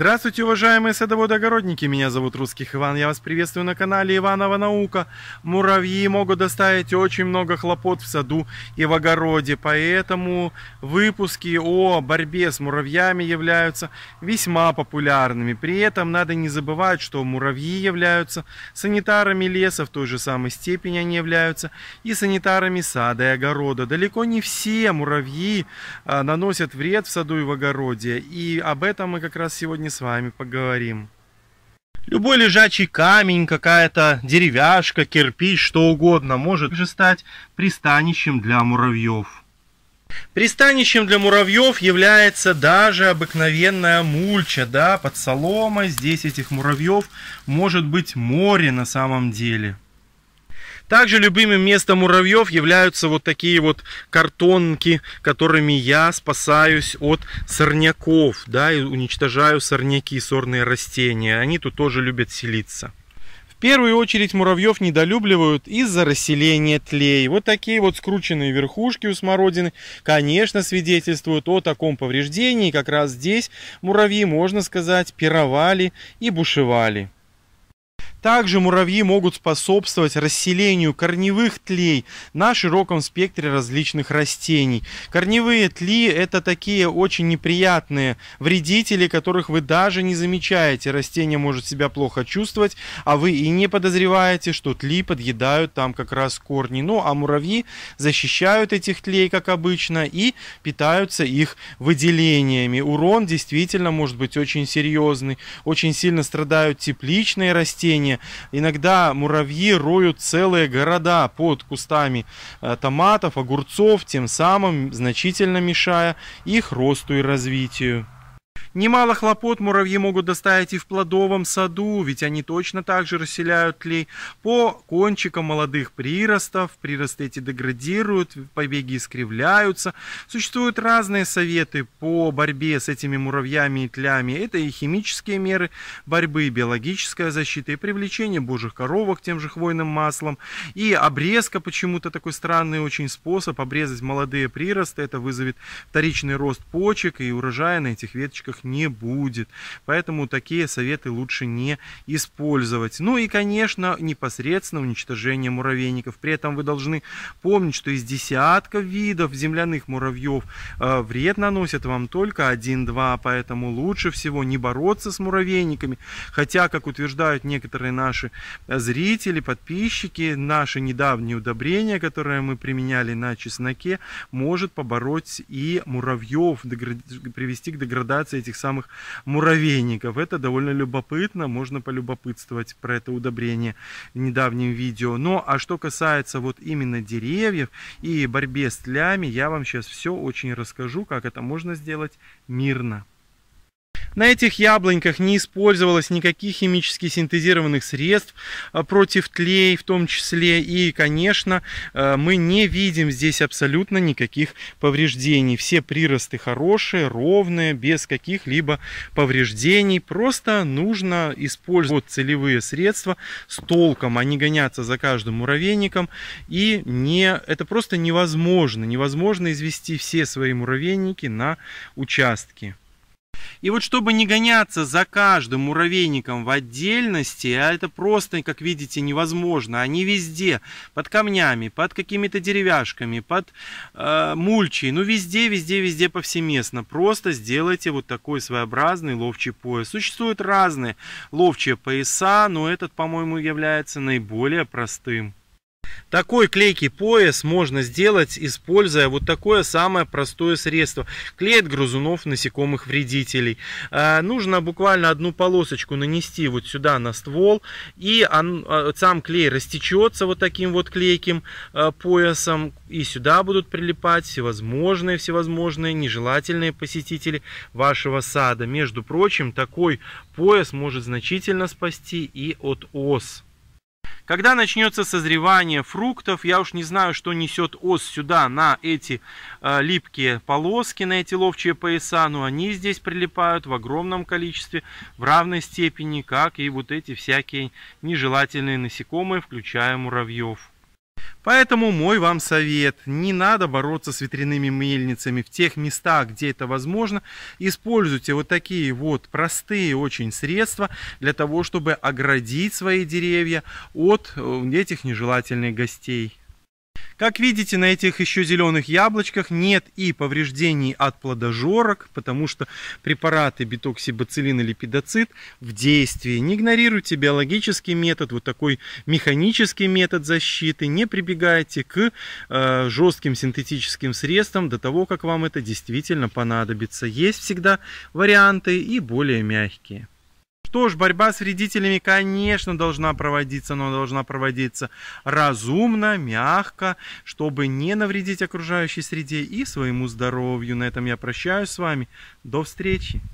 Здравствуйте, уважаемые садоводы-огородники! Меня зовут Русских Иван, я вас приветствую на канале Иванова Наука. Муравьи могут доставить очень много хлопот в саду и в огороде, поэтому выпуски о борьбе с муравьями являются весьма популярными. При этом надо не забывать, что муравьи являются санитарами леса, в той же самой степени они являются и санитарами сада и огорода. Далеко не все муравьи наносят вред в саду и в огороде, и об этом мы как раз сегодня с вами поговорим. Любой лежачий камень, какая-то деревяшка, кирпич, что угодно может же стать пристанищем для муравьев. Пристанищем для муравьев является даже обыкновенная мульча, да, под соломой. Здесь этих муравьев может быть море на самом деле. Также любимым местом муравьев являются вот такие вот картонки, которыми я спасаюсь от сорняков, да, и уничтожаю сорняки, сорные растения. Они тут тоже любят селиться. В первую очередь муравьев недолюбливают из-за расселения тлей. Вот такие вот скрученные верхушки у смородины, конечно, свидетельствуют о таком повреждении. Как раз здесь муравьи, можно сказать, пировали и бушевали. Также муравьи могут способствовать расселению корневых тлей на широком спектре различных растений. Корневые тли — это такие очень неприятные вредители, которых вы даже не замечаете. Растение может себя плохо чувствовать, а вы и не подозреваете, что тли подъедают там как раз корни. Ну а муравьи защищают этих тлей, как обычно, и питаются их выделениями. Урон действительно может быть очень серьезный. Очень сильно страдают тепличные растения. Иногда муравьи роют целые города под кустами томатов, огурцов, тем самым значительно мешая их росту и развитию. Немало хлопот муравьи могут доставить и в плодовом саду, ведь они точно так же расселяют тлей по кончикам молодых приростов. Приросты эти деградируют, побеги искривляются. Существуют разные советы по борьбе с этими муравьями и тлями. Это и химические меры борьбы, и биологическая защита, и привлечение божьих коровок тем же хвойным маслом, и обрезка, почему-то такой странный очень способ обрезать молодые приросты. Это вызовет вторичный рост почек, и урожая на этих веточках не будет. Поэтому такие советы лучше не использовать. Ну и, конечно, непосредственно уничтожение муравейников. При этом вы должны помнить, что из десятков видов земляных муравьев вред наносят вам только 1-2. Поэтому лучше всего не бороться с муравейниками. Хотя, как утверждают некоторые наши зрители, подписчики, наши недавние удобрения, которые мы применяли на чесноке, может побороть и муравьев, привести к деградации этих самых муравейников. Это довольно любопытно, можно полюбопытствовать про это удобрение в недавнем видео. Ну, а что касается вот именно деревьев и борьбе с тлями, я вам сейчас все очень расскажу, как это можно сделать мирно. На этих яблоньках не использовалось никаких химически синтезированных средств против тлей в том числе. И, конечно, мы не видим здесь абсолютно никаких повреждений. Все приросты хорошие, ровные, без каких-либо повреждений. Просто нужно использовать целевые средства с толком, а не гоняться за каждым муравейником. И это просто невозможно. Невозможно извести все свои муравейники на участке. И вот чтобы не гоняться за каждым муравейником в отдельности, а это просто, как видите, невозможно, они везде, под камнями, под какими-то деревяшками, под мульчей, ну везде повсеместно. Просто сделайте вот такой своеобразный ловчий пояс. Существуют разные ловчие пояса, но этот, по-моему, является наиболее простым. Такой клейкий пояс можно сделать, используя вот такое самое простое средство. Клей от грызунов, насекомых, вредителей. Нужно буквально одну полосочку нанести вот сюда на ствол, и сам клей растечется вот таким вот клейким поясом, и сюда будут прилипать всевозможные нежелательные посетители вашего сада. Между прочим, такой пояс может значительно спасти и от ос. Когда начнется созревание фруктов, я уж не знаю, что несет ос сюда на эти липкие полоски, на эти ловчие пояса, но они здесь прилипают в огромном количестве, в равной степени, как и вот эти всякие нежелательные насекомые, включая муравьев. Поэтому мой вам совет: не надо бороться с ветряными мельницами в тех местах, где это возможно. Используйте вот такие вот простые очень средства для того, чтобы оградить свои деревья от этих нежелательных гостей. Как видите, на этих еще зеленых яблочках нет и повреждений от плодожорок, потому что препараты бетоксибациллин и липидоцит в действии. Не игнорируйте биологический метод, вот такой механический метод защиты. Не прибегайте к жестким синтетическим средствам до того, как вам это действительно понадобится. Есть всегда варианты и более мягкие. Что ж, борьба с вредителями, конечно, должна проводиться, но должна проводиться разумно, мягко, чтобы не навредить окружающей среде и своему здоровью. На этом я прощаюсь с вами. До встречи!